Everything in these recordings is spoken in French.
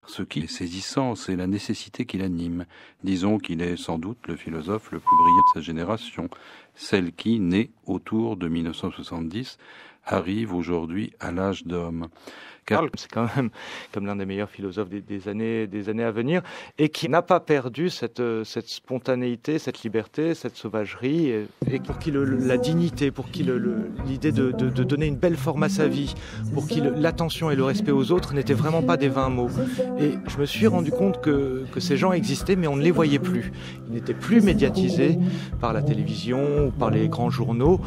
Ce qui est saisissant, c'est la nécessité qui l'anime. Disons qu'il est sans doute le philosophe le plus brillant de sa génération, celle qui, née autour de 1970, arrive aujourd'hui à l'âge d'homme. Car c'est quand même comme l'un des meilleurs philosophes des années à venir, et qui n'a pas perdu cette spontanéité, cette liberté, cette sauvagerie, et pour qui la dignité, pour qui l'idée de donner une belle forme à sa vie, pour qui l'attention et le respect aux autres n'étaient vraiment pas des vains mots. Et je me suis rendu compte que ces gens existaient, mais on ne les voyait plus. Ils n'étaient plus médiatisés par la télévision ou par les grands journaux.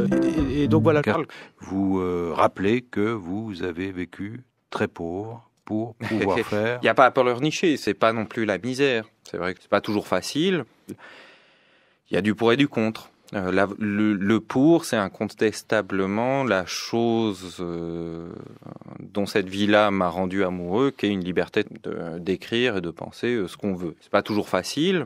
Et donc voilà. Car vous rappelez que vous avez vécu très pauvre pour pouvoir faire... Il n'y a pas à pleurnicher, c'est pas non plus la misère. C'est vrai que c'est pas toujours facile. Il y a du pour et du contre. Le pour, c'est incontestablement la chose dont cette vie-là m'a rendu amoureux, qui est une liberté d'écrire et de penser ce qu'on veut. C'est pas toujours facile,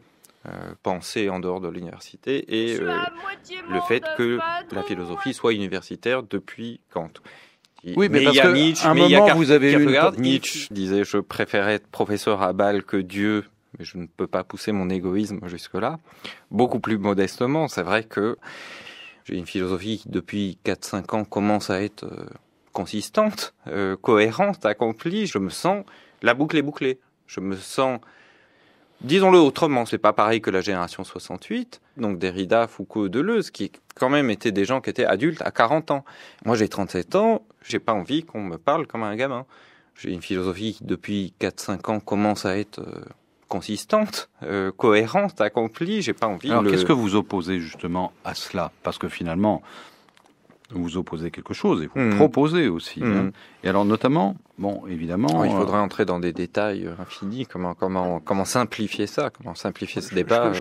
penser en dehors de l'université, et le fait que la philosophie soit universitaire depuis Kant. Oui, mais parce qu'à un moment, vous avez eu Nietzsche disait « Je préférais être professeur à Bâle que Dieu », mais je ne peux pas pousser mon égoïsme jusque-là. Beaucoup plus modestement, c'est vrai que j'ai une philosophie qui, depuis 4-5 ans, commence à être consistante, cohérente, accomplie. Je me sens... La boucle est bouclée. Je me sens... Disons-le autrement, c'est pas pareil que la génération 68, donc Derrida, Foucault, Deleuze, qui quand même étaient des gens qui étaient adultes à 40 ans. Moi, j'ai 37 ans, j'ai pas envie qu'on me parle comme un gamin. J'ai une philosophie qui, depuis 4-5 ans, commence à être consistante, cohérente, accomplie, j'ai pas envie... Alors, qu'est-ce que vous opposez justement à cela? Parce que finalement... vous opposez quelque chose et vous proposez aussi. Hein. Et alors notamment, bon, évidemment... il faudrait entrer dans des détails infinis, comment simplifier ça, comment simplifier ce débat,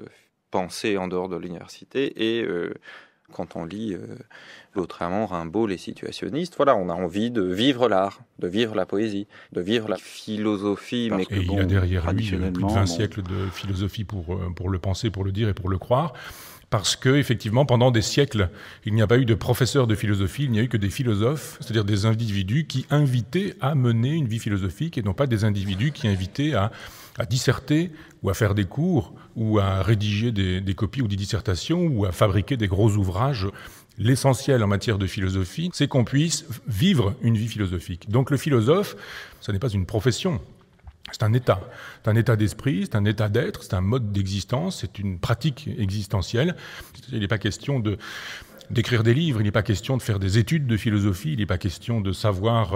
penser en dehors de l'université, et quand on lit Lautréamont, Rimbaud, les situationnistes, voilà, on a envie de vivre l'art, de vivre la poésie, de vivre la philosophie. Mais et il a derrière lui plus de 20 siècles de philosophie pour le penser, pour le dire et pour le croire. Parce que, effectivement, pendant des siècles, il n'y a pas eu de professeurs de philosophie, il n'y a eu que des philosophes, c'est-à-dire des individus qui invitaient à mener une vie philosophique et non pas des individus qui invitaient à disserter ou à faire des cours ou à rédiger des copies ou des dissertations ou à fabriquer des gros ouvrages. L'essentiel en matière de philosophie, c'est qu'on puisse vivre une vie philosophique. Donc le philosophe, ce n'est pas une profession. C'est un état d'esprit, c'est un état d'être, c'est un mode d'existence, c'est une pratique existentielle. Il n'est pas question d'écrire des livres, il n'est pas question de faire des études de philosophie, il n'est pas question de savoir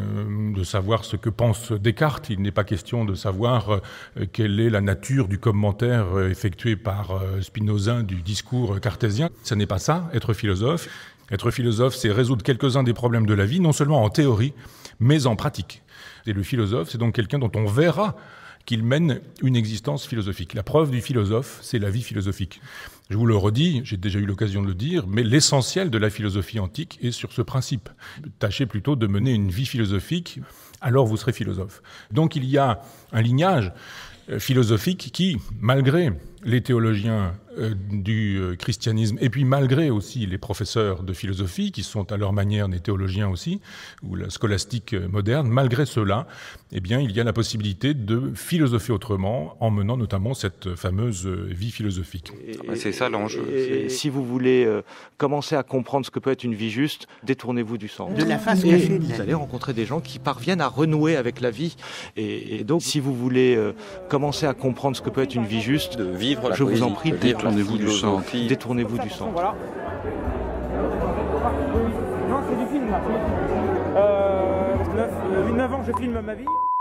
ce que pense Descartes, il n'est pas question de savoir quelle est la nature du commentaire effectué par Spinoza du discours cartésien. Ce n'est pas ça, être philosophe. Être philosophe, c'est résoudre quelques-uns des problèmes de la vie, non seulement en théorie, mais en pratique. Et le philosophe, c'est donc quelqu'un dont on verra qu'il mène une existence philosophique. La preuve du philosophe, c'est la vie philosophique. Je vous le redis, j'ai déjà eu l'occasion de le dire, mais l'essentiel de la philosophie antique est sur ce principe. Tâchez plutôt de mener une vie philosophique, alors vous serez philosophe. Donc il y a un lignage philosophique qui, malgré les théologiens du christianisme, et puis malgré aussi les professeurs de philosophie, qui sont à leur manière des théologiens aussi, ou la scolastique moderne, malgré cela, eh bien, il y a la possibilité de philosopher autrement, en menant notamment cette fameuse vie philosophique. C'est ça l'enjeu. Et si vous voulez commencer à comprendre ce que peut être une vie juste, détournez-vous du centre. De la face cachée. Vous allez rencontrer des gens qui parviennent à renouer avec la vie. Et donc, si vous voulez commencer à comprendre ce que peut être une vie juste, de vivre la je poésie, vous en prie, détournez-vous du centre. Détournez-vous du centre. Voilà. Non, c'est du film là. 9 ans, je filme ma vie.